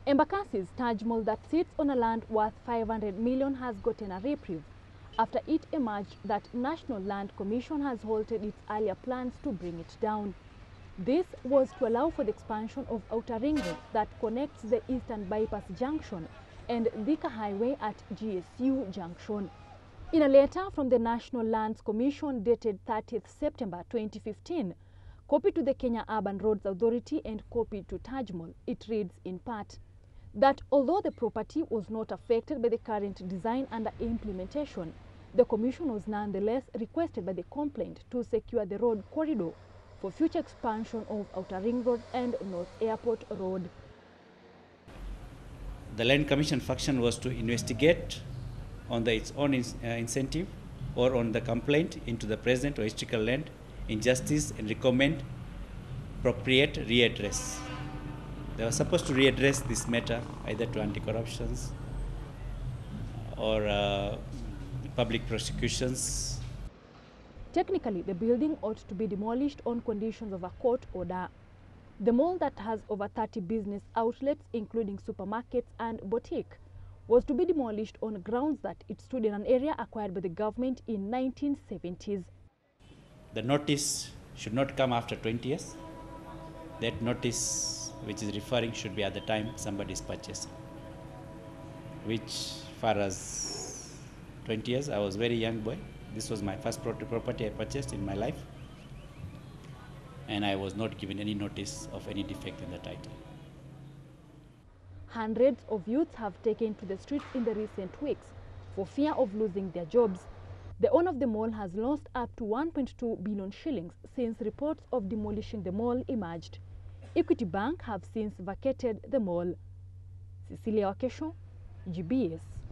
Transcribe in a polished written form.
Embakasi's Taj Mall that sits on a land worth 500 million has gotten a reprieve after it emerged that National Land Commission has halted its earlier plans to bring it down. This was to allow for the expansion of Outer Ring Road that connects the Eastern Bypass Junction and Thika Highway at GSU Junction. In a letter from the National Lands Commission dated 30th September 2015, copied to the Kenya Urban Roads Authority and copied to Taj Mall, it reads in part that although the property was not affected by the current design under implementation, the Commission was nonetheless requested by the complainant to secure the road corridor for future expansion of Outer Ring Road and North Airport Road. The Land Commission function was to investigate on its own incentive or on the complaint into the present or historical land injustice and recommend appropriate readdress. They were supposed to readdress this matter either to anti-corruptions or public prosecutions. Technically, the building ought to be demolished on conditions of a court order. The mall that has over 30 business outlets, including supermarkets and boutique, was to be demolished on grounds that it stood in an area acquired by the government in 1970s. The notice should not come after 20 years. That notice which is referring should be at the time somebody is purchasing. Which, far as 20 years, I was a very young boy. This was my first property I purchased in my life. And I was not given any notice of any defect in the title. Hundreds of youths have taken to the streets in the recent weeks for fear of losing their jobs. The owner of the mall has lost up to 1.2 billion shillings since reports of demolishing the mall emerged. Equity Bank have since vacated the mall. Cecilia Wakesho, GBS.